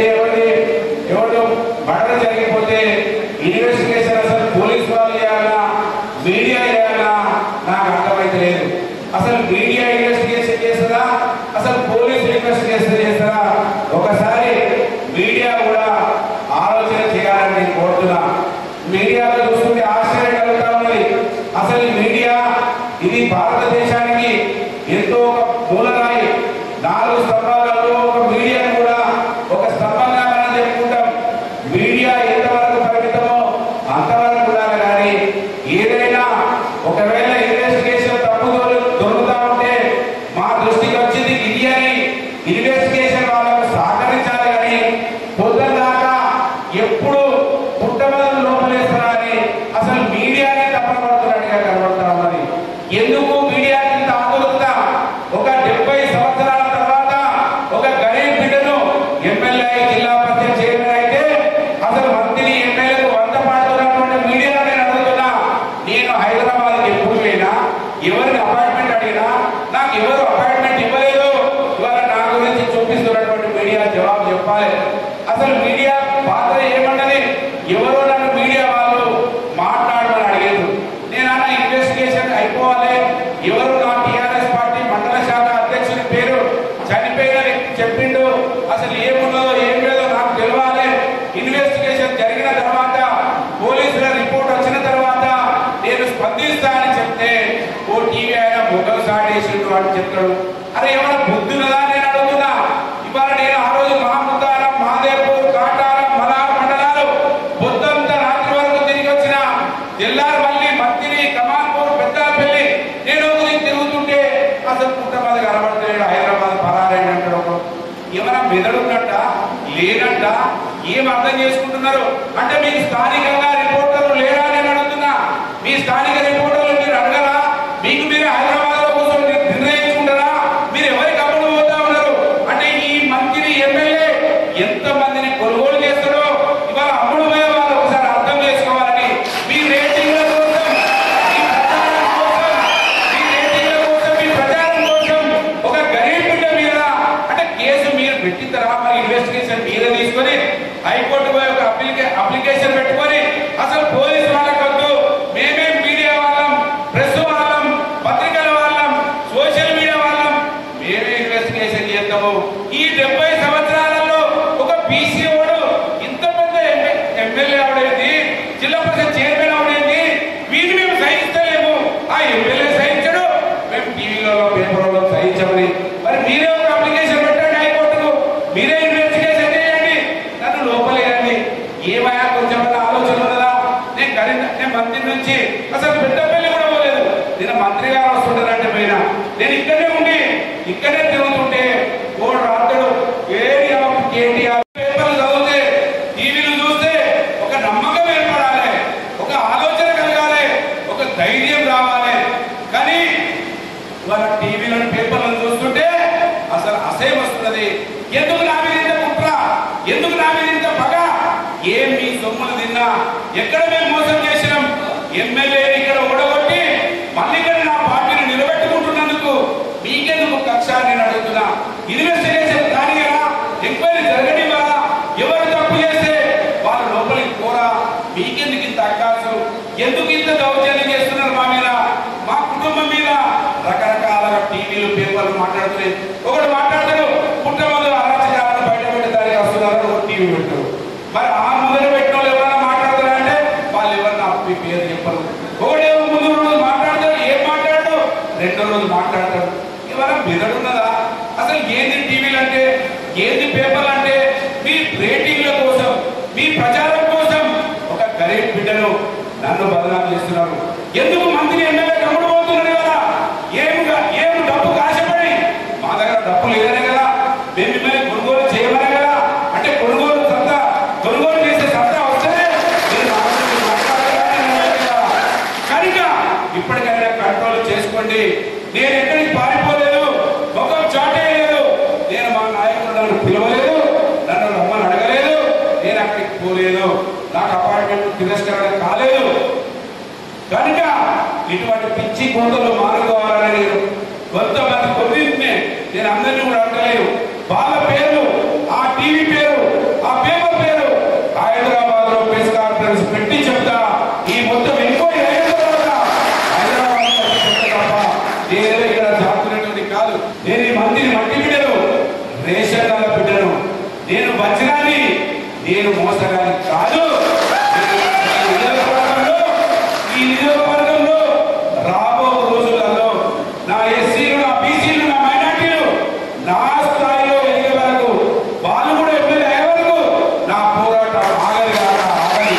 ఎవరిది ఎవరు మర్డర్ జరిగిపోతే ఇన్వెస్టిగేషన్ అసలు పోలీస్ వాళ్ళు చేయాలా మీడియా చేయాలా నాకు అర్థమైతే లేదు. అసలు మీడియా ఇన్వెస్టిగేషన్ చేస్తారా అసలు పోలీసులు ఇన్వెస్టిగేషన్ చేస్తారా? ఒకసారి మీడియా కూడా ఆలోచన చేయాలని నేను కోరుతున్నా. మీడియాలో చూస్తుంటే ఆశ్చర్యం కలుగుతా ఉన్నది. అసలు మీడియా ఇది భారతదేశానికి ఎంతో ఒక మూలరాయి. 4 స్తంభాలలో ఒక మీడియాను కూడా ఒక స్తంభంగా మనం చెప్పుకుంటాం. మీడియా ఎంతవరకు పరిమితమో అంతవరకు ఉండాలి. కానీ ఏదైనా ఒకవేళ ఇన్వెస్టిగేషన్ తప్పుదో దొరుకుతా ఉంటే మా దృష్టికి వచ్చింది ఇది అని ఇన్వెస్టిగేషన్ వాళ్ళకు సహకరించాలి. కానీ పొద్దుదాకా ఎప్పుడు పుట్టమదలు లోపలేస్తారా అని అసలు మీడియాని తప్పన పడుతున్నట్టుగా కనబడతా ఉన్నది. ఎందుకు మీడియాకి ఇంత ఆతురత? ఒక 70 సంవత్సరాల తర్వాత ఒక గరీబ్ బిడ్డను ఎమ్మెల్యే జిల్లా పరిషత్ చైర్మన్ అయితే అసలు మంత్రి ఎమ్మెల్యేకు వంత పాడుతున్నటువంటి మీడియాలో నేను అడుగుతున్నా. నేను హైదరాబాద్కి ఎప్పుడు పోయినా ఎవరిని అపాయింట్మెంట్ అడిగినా నాకు ఎవరు అపాయింట్మెంట్ ఇవ్వలేదు. ఇవాళ నా గురించి చూపిస్తున్నటువంటి మీడియా జవాబు చెప్పాలి. అసలు మీడియా పాత్ర ఏమన్నది? ఎవరో నన్ను మీడియా వాళ్ళు మాట్లాడమని అడిగేది. నేను అన్న ఇన్వెస్టిగేషన్ అయిపోవాలి. ఎవరు నా టీఆర్ఎస్ పార్టీ మండల శాఖ అధ్యక్షుడి పేరు చనిపోయిన చెప్పిండు. అసలు ఏమున్నదో ఏం లేదో నాకు తెలియాలి. ఇన్వెస్టిగేషన్ జరిగిన తర్వాత పోలీసుల రిపోర్ట్ వచ్చిన తర్వాత నేను స్పందిస్తా అని చెప్తే ఓ టీవీ ఆయన మొగ్గలు సాటేసిండు అని చెప్తాడు. అరే ఏమైనా బుద్ధి ఉన్నదా నేను అడుగుతున్నా. ఇవాళ నేను ఆ రోజు మహాముద్దారం మహాదేవ్పూర్ కాటారం మలార్ మండలాలు పొద్దంతా రాత్రి వరకు తిరిగి వచ్చిన తెల్లారవల్లి మంత్రి కమాన్పూర్ పెద్దపల్లి నేను తిరుగుతుంటే అసలు పుట్టమది కనబడలేడు. హైదరాబాద్ పరారైన అంటాడు. ఏమైనా మెదడున్నట్ట లేనట్ట ఏం అర్థం చేసుకుంటున్నారు? అంటే మీకు స్థానికంగా రిపోర్టర్లు లేరా నేను అడుగుతున్నా. మీ స్థానిక రిపోర్టర్లు మీరు అడగరా? మీకు మీరే హైదరాబాద్ లో కోసం నిర్ణయించుకుంటారా? మీరు ఎవరి కబుర్లు పోతా ఉన్నారు? అంటే ఈ మంత్రి ఎమ్మెల్యే ఎంత మందిని కొనుగోలు చేస్తారో ఇవాళ అమ్ముడు పోయే వాళ్ళు ఒకసారి అర్థం చేసుకోవాలని మీ రేటింగ్ల కోసం మీ ప్రచారం కోసం ఒక గరీబ్ బిడ్డ మీద అంటే కేసు మీరు పెట్టిస్తారా? మరి ఇన్వెస్టిగేషన్ మీద తీసుకొని హైకోర్టు పోయి ఒక అప్లికేషన్ పెట్టుకొని అసలు పోలీసు వాళ్ళకి వద్దు, మేమే మీడియా వాళ్ళం, ప్రెస్ వాళ్ళం, పత్రికల వాళ్ళం, సోషల్ మీడియా వాళ్ళం, మేమే ఇన్వెస్టిగేషన్ చేద్దాము. ఈ 70 సంవత్సరాలలో ఒక బీసీ వాడు ఇంత పెద్ద ఎమ్మెల్యే అవడేది, జిల్లా పరిషత్ చైర్మన్ అవడేది, వీటిని మేము సహించలేము. ఆ ఎమ్మెల్యే సహించడు, మేము టీవీలో పేపర్లో సహించమని మరి మీరే ఒక అప్లికేషన్ పెట్టండి హైకోర్టుకు. మీరే ఇన్వెస్టిగేషన్ చేయండి, నన్ను లోపలేయండి. ఏమయ్యా కొంచెం ఆలోచన ఉన్నదా? నేను మంత్రి నుంచి అసలు పెద్దపల్లి కూడా పోలేదు. నేను మంత్రి గారు వస్తుంటారంటే పోయినా నేను ఇక్కడే ఉండి ఇక్కడే తిరుగుతుంటే ఓ రాత్రుడు కేటీఆర్ పేపర్లు చదివితే టీవీలు చూస్తే ఒక నమ్మకం ఏర్పడాలి, ఒక ఆలోచన కలగాలి, ఒక ధైర్యం రావాలి. కానీ వాళ్ళ టీవీలను పేపర్లను చూస్తుంటే అసలు అసహ్యం వస్తున్నది. ఎందుకు నా మీద ఇంత కుట్ర? ఎందుకు నా మీద ఇంత పగ? ఏం మీ సొమ్ములు తిన్నా? ఎక్కడ మేము మోసం చేసినాం? ఎమ్మెల్యేని ఇక్కడ ఓడగొట్టి మళ్ళీ ఇక్కడ నా పార్టీని నిలబెట్టుకుంటున్నందుకు మీకెందుకు కక్ష నేను అడుగుతున్నా. ఇన్వెస్టిగేషన్ కానీ కదా, ఎంక్వైరీ జరగనివ్వాలా? ఎవరు తప్పు చేస్తే వాళ్ళ లోపలికి పోరా? మీకెందుకు ఇంత అక్కాసు? ఎందుకు ఇంత దౌర్జన్యం చేస్తున్నారు మా మీద, మా కుటుంబం మీద? రకరకాలుగా టీవీలు పేపర్లు మాట్లాడుతున్నాయి. ఒకటి మాట్లాడతాడు పుట్టమదు అరాచకాలను బయట పెట్టడానికి వస్తున్నారు, ఒక టీవీ పెట్టారు. మరి ఆ ముందర పెట్టిన వాళ్ళు ఎవరైనా మాట్లాడతారంటే వాళ్ళు ఎవరన్నా మీ పేరు చెప్పరు. ఒకటేమో ముందు రోజు మాట్లాడతారు, ఏం మాట్లాడతాడు, రెండో రోజు మాట్లాడతాడు. ఎవరైనా మెదడున్నదా? అసలు ఏంది టీవీలు అంటే, ఏంది పేపర్లు అంటే? మీ రేటింగ్ల కోసం, మీ ప్రచారం కోసం ఒక గరీబ్ బిడ్డను నన్ను బదనాలు చేస్తున్నారు. ఎందుకు మంత్రి ఎమ్మెల్యే కమ్ముడు పోతున్నారు కదా? ఏం డబ్బు కాశపడి మా దగ్గర డబ్బు లేదనే కదా మేము మిమ్మల్ని కొనుగోలు చేయమనే కదా. అంటే కొనుగోలు చేసే సత్తా వస్తేనే కనుక ఇప్పటికైనా కంట్రోల్ చేసుకోండి. నేను ఎక్కడికి పారిపోలేదు, ముఖం చాటేయలేదు. నేను మా నాయకుడు నన్ను పిలవలేదు, నన్ను రమ్మని అడగలేదు, నేను అక్కడికి పోలేదు, నాకు అపాయింట్మెంట్ తిరస్కరణ కాలేదు. కనుక ఇటువంటి పిచ్చి కోతలు మానుకోవాలని నేను కొంతమంది కొద్దింటినే నేను అందరినీ కూడా అంటలేను. వాళ్ళ పేర్లు, ఆ టీవీ పేరు, ఆ నేను మోసగాని కాదు. ఈ నియోజకవర్గంలో రాబో రోజులలో నా ఎస్సీలు, నా బీసీలు, నా మైనార్టీలు నా స్థాయిలో ఎదిగే వరకు, వాళ్ళు కూడా ఎమ్మెల్యే అయ్యే వరకు నా పోరాటం ఆగలి కాక ఆగలి.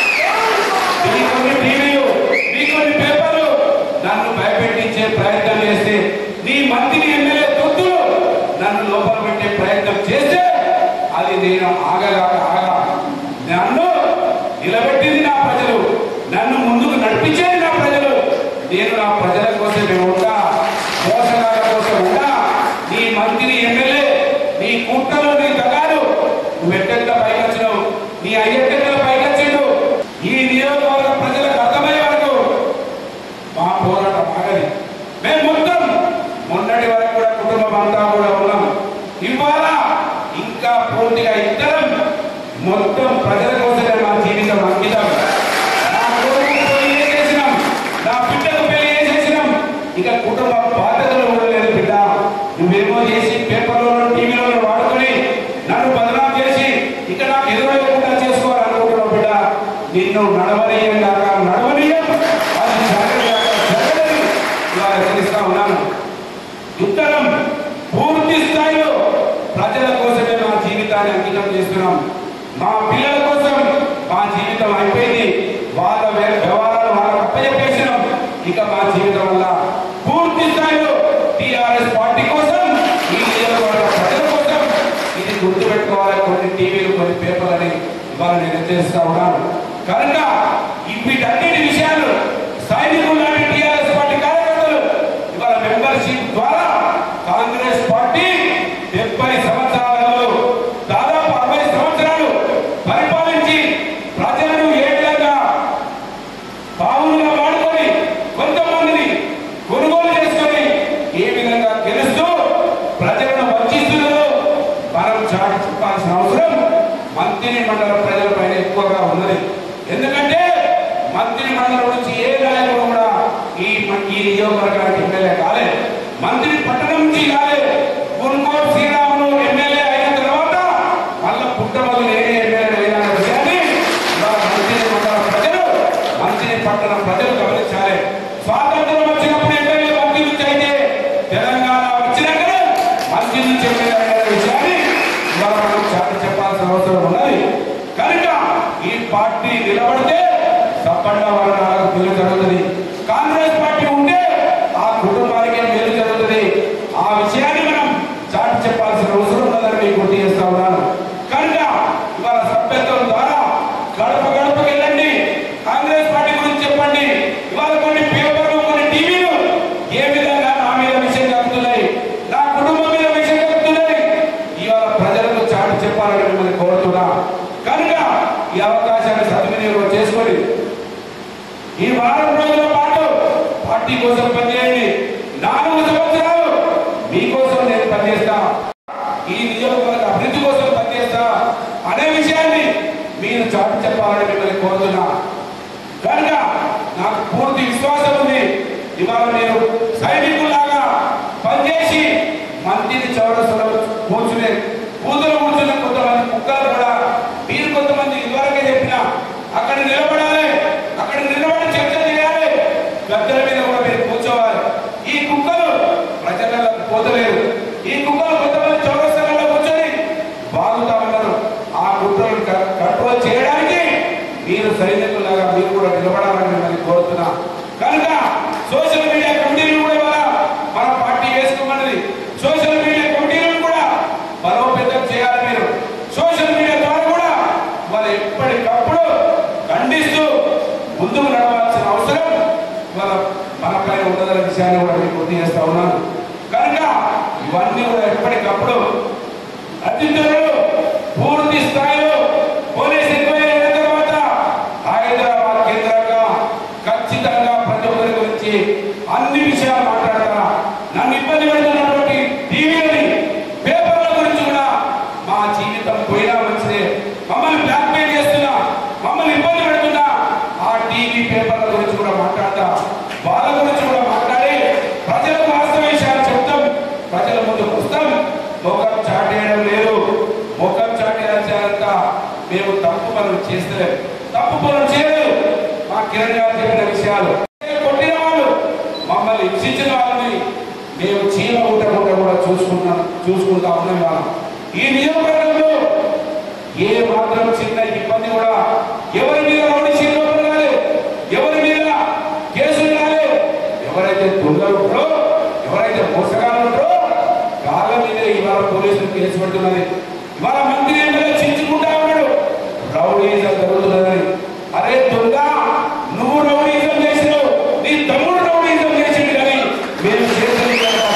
మీ కొన్ని టీవీలు, మీ కొన్ని పేపర్లు నన్ను భయపెట్టించే ప్రయత్నం చేస్తే, నీ మంత్రిని ఎమ్మెల్యే తొత్తులు నన్ను లోపల పెట్టే ప్రయత్నం చేస్తే అది నేను ఆగగాక ఆగా. నన్ను నిలబెట్టింది నా ప్రజలు, నన్ను ముందుకు నడిపించేది నా ప్రజలు. నేను నా ప్రజల కోసమే ఉంటా, మోసగాల కోసం ఉంటా. నీ మంత్రి ఎమ్మెల్యే, నీ కుట్రలు, నీ తగారు, నువ్వు ఎట్టెట్ల పైకి వచ్చినావు, నీ అయ్యెట్టెట్ల పైకి వచ్చిండు. ఈ నియోజకవర్గ ప్రజలకు అర్థమయ్యే వరకు మా పోరాటం ఆగది. మేము మొత్తం మొన్నటి వరకు కూడా కుటుంబం అంతా కూడా ఉన్నాం. ఇవాళ ఇంకా పూర్తిగా ఇద్దరం మొత్తం ప్రజల కోసమే మా జీవితం అంకితం. నా కొడుకు పెళ్లి చేసేసినాం, నా బిడ్డకు పెళ్లి చేసేసినాం. ఇక కుటుంబ బాధ్యతలు కూడా లేదు. బిడ్డ నువ్వేమో చేసి పేపర్లో, టీవీలో వాడుకొని నన్ను బదనాం చేసి ఇక నాకు ఎదురకుండా చేసుకోవాలనుకుంటున్నావు. బిడ్డ నిన్ను నడవనీయం కాక నడవనీయం, అది జరగదని ఇవాళ హెచ్చరిస్తా ఉన్నాను. ఇద్దరం పూర్తి స్థాయిలో ప్రజల కోసమే మా జీవితాన్ని అంకితం చేస్తున్నాం. మా పిల్లల కోసం మా జీవితం అయిపోయింది. వాళ్ళ వ్యవహారాలు వాళ్ళకు అప్పచెప్పేసినాం. ఇక మా జీవితం వల్ల పూర్తి స్థాయిలో టీఆర్ఎస్ పార్టీ కోసం, ఈ నియోజకవర్గ ప్రజల కోసం ఇది గుర్తుపెట్టుకోవాలి. కొన్ని టీవీలు, కొన్ని పేపర్లని ఇవాళ నేను హెచ్చరిస్తా ఉన్నాను. కనుక వీటన్నిటి విషయాలు సైనికులు లాంటి టీఆర్ఎస్ పార్టీ కార్యకర్తలు ఇవాళ మెంబర్షిప్ ద్వారా కాంగ్రెస్ పార్టీ 70 సంవత్సరాలలో దాదాపు 60 సంవత్సరాలు పరిపాలించి ప్రజలను ఏ విధంగా పావులుగా వాడుకొని కొంతమందిని కొనుగోలు చేసుకొని ఏ విధంగా గెలుస్తూ ప్రజలను వంచిస్తున్నదో మనం చాటి చెప్పాల్సిన అవసరం మంత్రి మండల ప్రజల పైన ఎక్కువగా ఉన్నది. ఎందుకంటే మంత్రి మండలం నుంచి ఏ నాయకుడు కూడా ఈ నియోజకవర్గానికి ఎమ్మెల్యే కాలే. మంత్రి పట్టణం నుంచి కాలే. కొనుగోలు శ్రీరాములు ఎమ్మెల్యే అయిన తర్వాత మళ్ళా పుట్ట మధు నేనే ఎమ్మెల్యే అయిన విషయాన్ని మంత్రి మండల ప్రజలు, మంత్రి పట్టణ ప్రజలు గమనించాలి. స్వాతంత్రం వచ్చినప్పుడు ఎమ్మెల్యే మంత్రి నుంచి అయితే, తెలంగాణ వచ్చినాకనే మంత్రి నుంచి ఎమ్మెల్యే అయిన విషయాన్ని ఇవాళ మనం చాటి చెప్పాల్సిన అవసరం ఉన్నది. కనుక ఈ పార్టీ నిలబడితే సప్పండ వర్గాలకు మేలు జరుగుతుంది. కాంగ్రెస్ పార్టీ ఉంటే ఆ కుటుంబానికే మేలు జరుగుతుంది. ఆ విషయాన్ని మనం చాటి చెప్పాల్సిన అవసరం ఉన్నదని మీకు గుర్తు చేస్తా ఉన్నాను. కనుక ఇవాళ సభ్యత్వం ద్వారా గడప గడపకి వెళ్ళండి, కాంగ్రెస్ పార్టీ గురించి చెప్పండి. ఇవాళ కొన్ని పేపర్లు, కొన్ని టీవీలు ఏ విధంగా నా మీద విషయం కలుగుతున్నాయి, నా కుటుంబం మీద విషయం కలుగుతున్నాయి, ఇవాళ ప్రజలకు చాటి చెప్పాలని మిమ్మల్ని కోరుతున్నా. కనుక ఈ అవకాశాన్ని సద్వినియోగం చేసుకొని ఈ వారం రోజుల పాటు పార్టీ కోసం పనిచేయండి. 4 సంవత్సరాలు మీకోసం నేను పనిచేస్తా, ఈ నియోజకవర్గ అభివృద్ధి కోసం పనిచేస్తా అనే విషయాన్ని మీరు చాటి చెప్పాలని మిమ్మల్ని కోరుతున్నా. కనుక నాకు పూర్తి విశ్వాసం ఉంది. ఇవాళ నేను సైనికుల్లాగా పనిచేసి మంత్రిని చౌరస్తలో కూర్చునే కూతురు కూర్చున్న కొంతమంది కుక్కలు కూడా మీరు కొంతమంది ఇదివరకే చెప్పినా అక్కడ నిలబడాలి, అక్కడ నిలబడి చర్చ చేయాలి, గద్దెల మీద కూడా మీరు కూర్చోవాలి. ఈ కుక్కలు ప్రజలకు పోతలేరు. ఈ కుక్కలు కొంతమంది చౌరస్తలలో కూర్చొని బాగుతా ఉన్నారు. ఆ కుట్రలను కంట్రోల్ చేయడానికి మీరు సైనికులాగా మీరు కూడా నిలబడాలని మిమ్మల్ని కోరుతున్నా. కనుక సోషల్ మీడియా కమిటీలు కూడా ఇవాళ మన పార్టీ వేసుకోమన్నది. సోషల్ మీడియా కమిటీలను కూడా బలోపేతం చేయాలి. మీరు సోషల్ మీడియా ద్వారా కూడా వాళ్ళు ఎప్పటికప్పుడు ఖండిస్తూ ముందుకు నడవాల్సిన అవసరం ఇవాళ మనపైన ఉన్నదన్న విషయాన్ని కూడా మీకు గుర్తు చేస్తా ఉన్నాను. కనుక ఇవన్నీ కూడా ఎప్పటికప్పుడు అతి త్వరలో పూర్తి స్థాయిలో పోలీస్ ఎంక్వైరీ అయిన తర్వాత హైదరాబాద్ కేంద్రంగా ఖచ్చితంగా ప్రతి ఒక్కరి గురించి అన్ని విషయాలు మాట్లాడతా. నన్ను ఇబ్బంది పెడుతున్నటువంటి టీవీలని, పేపర్ల గురించి కూడా మా జీవితం పోయినా మంచిదే, మమ్మల్ని బ్లాక్మెయిల్ చేస్తున్నా, మమ్మల్ని ఇబ్బంది పెడుతున్నా ఆ టీవీ పేపర్ల గురించి కూడా మాట్లాడతా. వాళ్ళ గురించి కూడా మాట్లాడి ప్రజలకు వాస్తవ విషయాలు చెప్తాం, ప్రజల ముందుకు వస్తాం. ముఖం చాటేయడం లేదు. మేము తప్పు పనులు చేస్తలేము, తప్పు పనులు చేయలేదు. మా కిరణ్ గారు చెప్పిన విషయాలు, కొట్టిన వాళ్ళు, మమ్మల్ని హింసించిన వాళ్ళని మేము చీమ ఉండకుండా కూడా చూసుకుంటా ఉన్నాం. వాళ్ళం ఈ నియోజకవర్గంలో ఏ మాత్రం చిన్న ఇబ్బంది కూడా ఎవరి మీద నోటీసులు రాలేదు, ఎవరి మీద కేసులు రాలేదు. ఎవరైతే దొంగలు ఉంటారో, ఎవరైతే మోసగాళ్ళు ఉంటారో వాళ్ళ మీద ఇవాళ పోలీసులు కేసు పెడుతున్నది. ఇవాళ మంత్రి ఎమ్మెల్యే చించుకుంటా ఉన్నాడు, రౌడీజం జరుగుతున్నదని. అరే దొంగ, నువ్వు రౌడీజం చేసినావు, నీ తమ్ముడు రౌడీజం చేసిండు, కానీ మేము చేసేది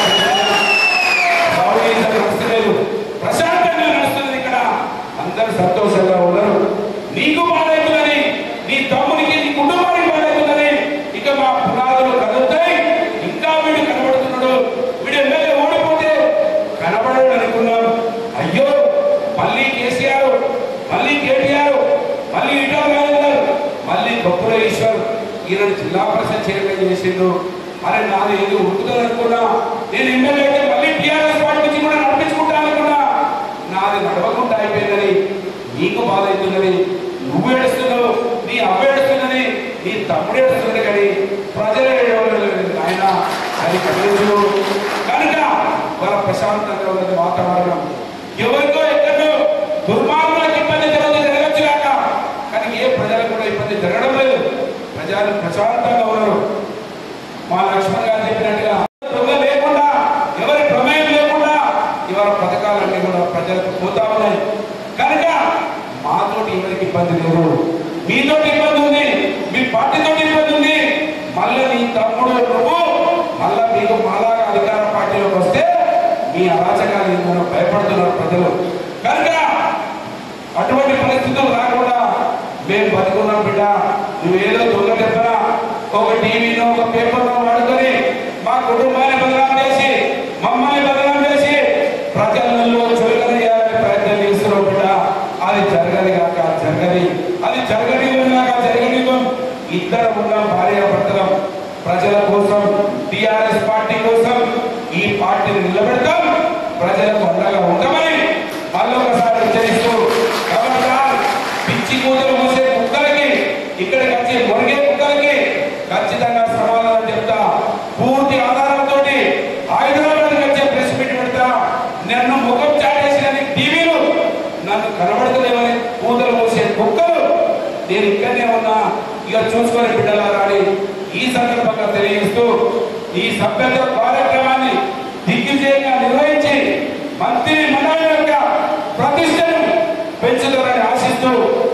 రౌడీజం నడుస్తలేదు, ప్రశాంతంగా నడుస్తున్నది. ఇక్కడ అందరూ సంతోషంగా ఉన్నారు. నీకు బాధవుతుందని, నీ తమ్మునికి, నీ కుటుంబానికి బాధవుతుందని ఇక మా పునాదులు కదులుతాయి. ఇంకా వీడు కనబడుతున్నాడు, వీడు ఎమ్మెల్యే ఓడిపోతే కనబడడు అనుకున్నాం. అయ్యో, మళ్ళీ కేసీఆర్, మళ్ళీ కేటీఆర్, మళ్ళీ ఇటా రాజేందర్, మళ్ళీ బొప్పుల ఈశ్వర్ ఈయన జిల్లా పరిషత్ చైర్మన్ చేసిండు. అరే నాది ఏదో ఉరుకుతుంది అనుకున్నా, నేను ఎమ్మెల్యే అయితే మళ్ళీ టీఆర్ఎస్ పార్టీ నుంచి కూడా నడిపించుకుంటా అనుకున్నా, నాది నడవకుండా అయిపోయిందని నీకు బాధ అవుతుందని నువ్వు ఏడుస్తున్నావు, నీ అవ్వ ఏడుస్తున్నది, నీ తమ్ముడు ఏడుస్తున్నది, కానీ ప్రజలు ఏడవలేదు. ఆయన అది కనీసం కనుక వాళ్ళ ప్రశాంతంగా ఉన్నది వాతావరణం. ఎవరికో ఎక్కడో దుర్మార్గులకు ఇబ్బంది జరగచ్చు కాక, కానీ ఏ ప్రజలకు కూడా ఇబ్బంది జరగడం లేదు. ప్రజలు ప్రశాంతంగా ఉన్నారు. మా లక్ష్మణ్ గారు చెప్పినట్టుగా దొంగ లేకుండా, ఎవరి ప్రమేయం లేకుండా ఇవాళ పథకాలన్నీ కూడా ప్రజలకు పోతా ఉన్నాయి. కనుక మాతోటి ఎవరికి ఇబ్బంది లేదు, మీతోటి ఇబ్బంది ఉంది, మీ పార్టీతో ఇబ్బంది ఉంది. మళ్ళీ నీ తమ్ముడు నువ్వు మళ్ళా మీకు మాలాగా అధికార పార్టీలోకి వస్తే మీ అరాచకాలు మనం భయపడుతున్నారు ప్రజలు. కనుక అటువంటి పరిస్థితులు రాకుండా మేము బతుకున్నాం బిడ్డ. నువ్వేదో దొంగ చెప్పనా ఒక టీవీనో ఒక పేపర్నో వాడుకొని మా కుటుంబాన్ని బదనాం చేసి, మమ్మల్ని బదనాం చేసి ప్రజలలో చులకన చేయాలని ప్రయత్నం చేస్తున్నావు బిడ్డ. అది జరగని కాక జరగని, అది జరగని కాక జరగని. ఇద్దరు ఉన్నాం, భార్యాభర్తలం. ప్రజల కోసం, టిఆర్ఎస్ పార్టీ కోసం ఈ పార్టీని నిలబెడతాం, ప్రజలకు అండగా ఉంటామని మళ్ళొకసారి హెచ్చరిస్తూ, పిచ్చి కూతురు మూసే కుక్కలకి, ఇక్కడికి వచ్చి మొరిగే కుక్కలకి ఖచ్చితంగా సమాధానం చెప్తా. పూర్తి ఆధారంతో హైదరాబాద్ వచ్చే ప్రెస్ మీట్ పెడతా. నన్ను ముఖం చాటేసిన టీవీలు నన్ను కనబడతలేమని కూతురు మూసే కుక్కలు నేను ఇక్కడనే ఉన్నా, ఇక చూసుకొని బిడ్డలారాని ఈ సందర్భంగా తెలియజేస్తూ ఈ సభ్యత కార్యక్రమాన్ని దిగ్విజయంగా నిర్వహించి మంత్రి మండలి యొక్క ప్రతిష్టను పెంచుతారని ఆశిస్తూ